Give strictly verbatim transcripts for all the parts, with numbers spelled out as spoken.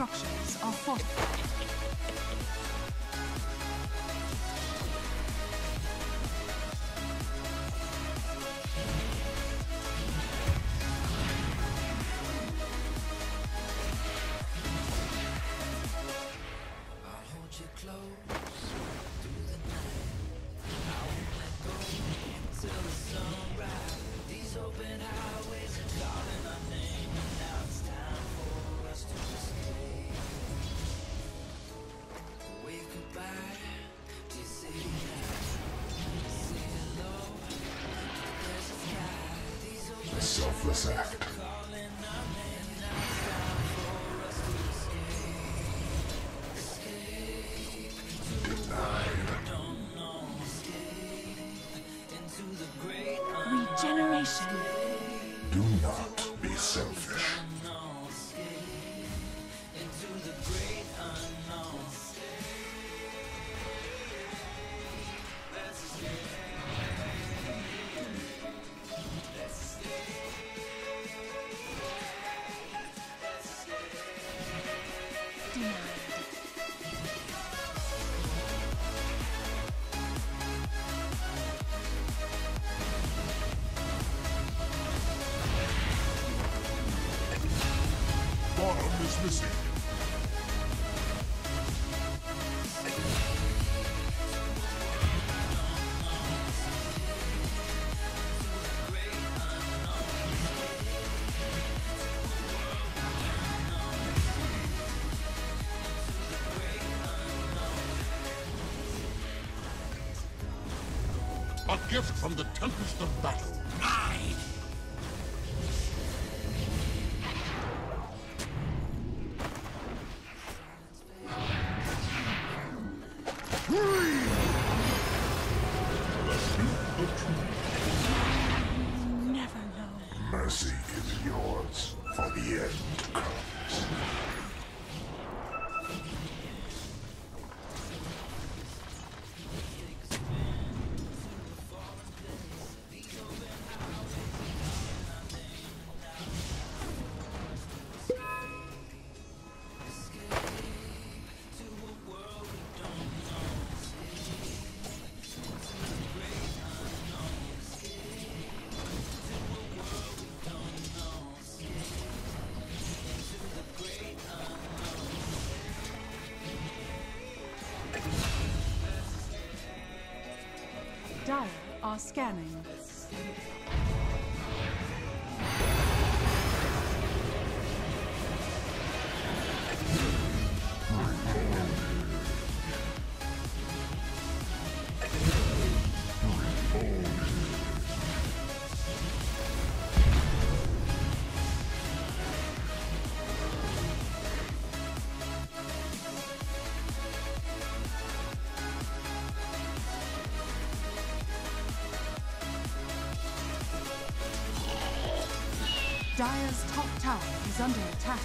structures are fortified. Selfless act. Denied. Regeneration. Do not be selfish. Bottom is missing. A gift from the Tempest of Battle. Mine! Never know. Mercy is yours, for the end comes. Dire are scanning. Dire's top tower is under attack.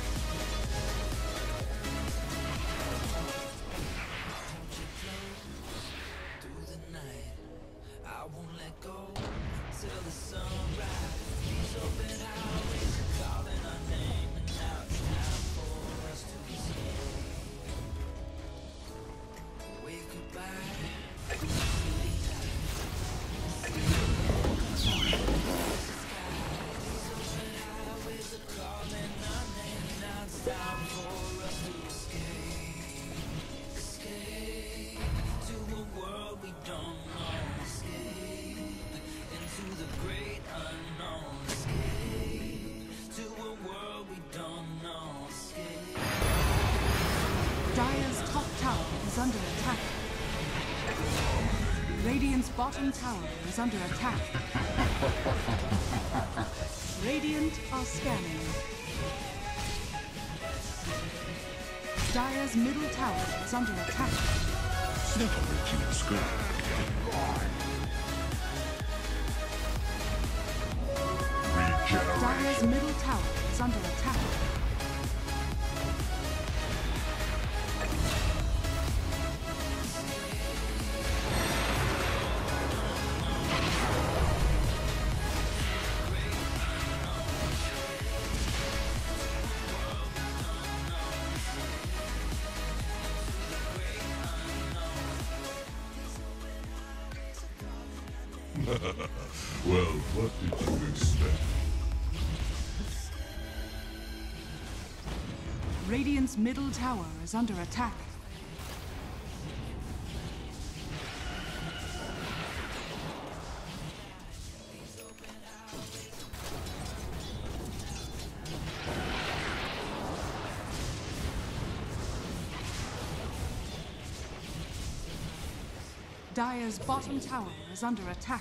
Dire's top tower is under attack. Radiant's bottom tower is under attack. Radiant are scanning. Dire's middle tower is under attack. Dire's middle tower is under attack. Well, what did you expect? Radiant's middle tower is under attack. Dire's bottom tower is under attack.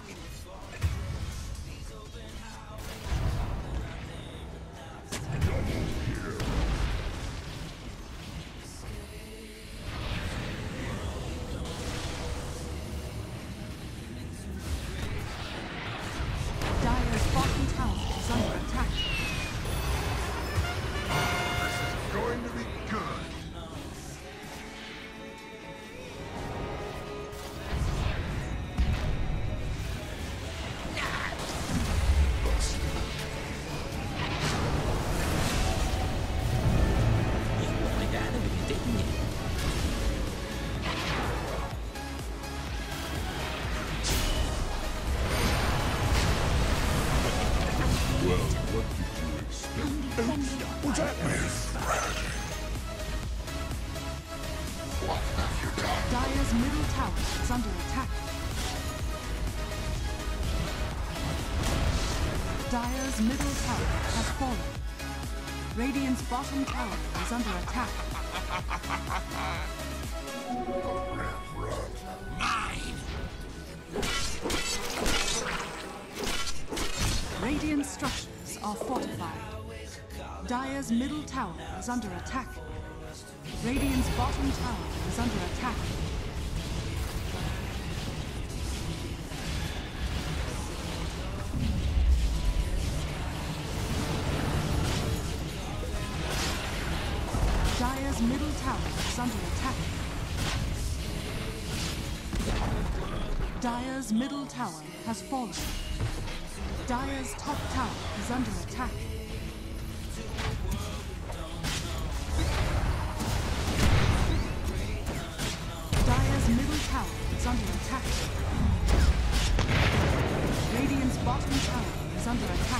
Dire's bottom tower is under attack. This is going to be good. Well, what did you expect? What's happening? What have you done? Dire's middle tower is under attack. Dire's middle tower has fallen. Radiant's bottom tower is under attack. Red run. Radiant structures are fortified. Dire's middle tower is under attack. Radiant's bottom tower is under attack. Dire's middle tower is under attack. Dire's middle tower has fallen. Dire's top tower is under attack. Dire's middle tower is under attack. Radiant's bottom tower is under attack.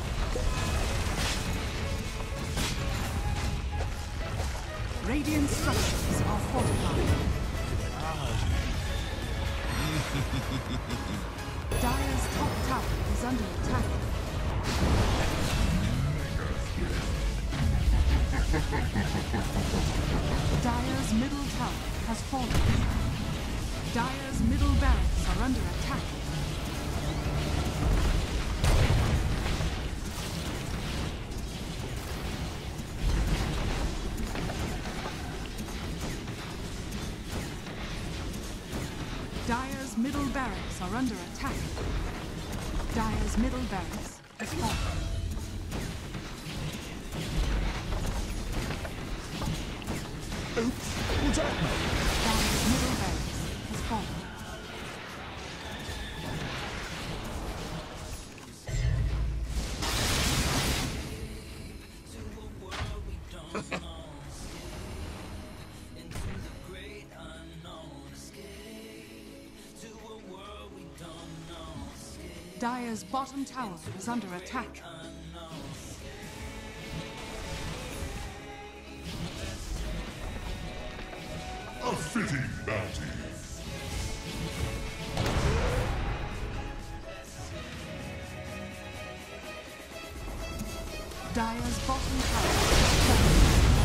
Radiant structures are fortified. Dire's top tower is under attack. Dire's middle tower has fallen. Dire's middle barracks are under attack. Dire's middle barracks are under attack. Dire's middle barracks has fallen. Oops, what's happening? Dire's middle barracks has fallen. Dire's bottom tower is under attack. A fitting bounty. Dire's bottom tower is fallen.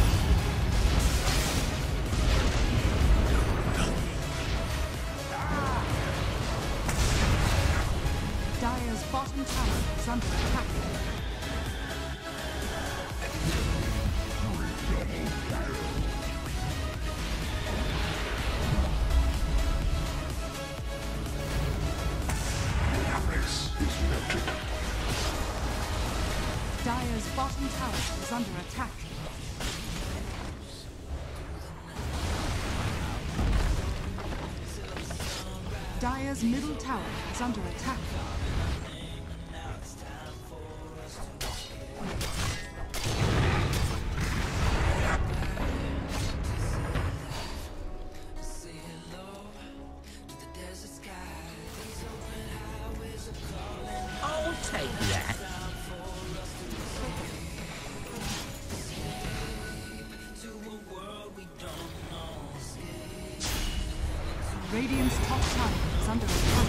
Dire's bottom tower is under attack. Dire's bottom tower is under attack. Dire's middle tower is under attack. take that. Radiant's top tower is under attack.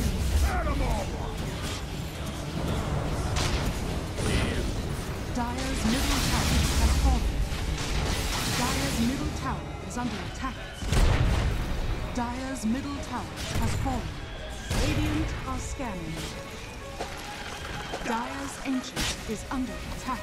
Dire's middle tower has fallen. Dire's middle tower is under attack. Dire's middle tower has fallen. Radiant are scanning. Dire's ancient is under attack.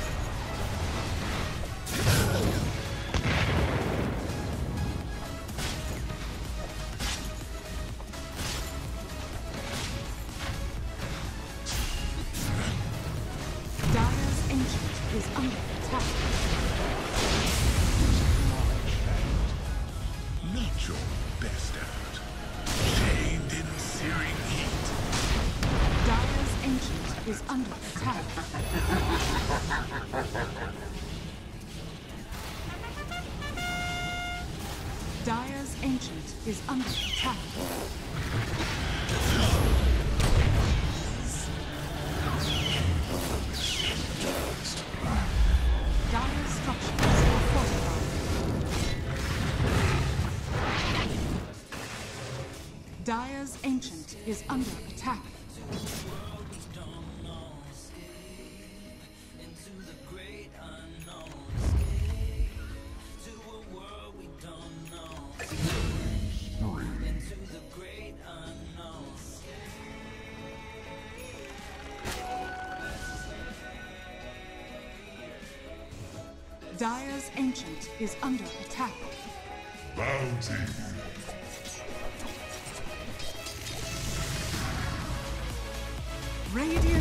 Dire's ancient is under attack. Not your best effort. Chained in searing heat. Dire's ancient is under attack. Dire's ancient is under attack. Dire's structures are fortified. Dire's ancient is under attack. Dire's ancient is under attack. Bounty. Radiant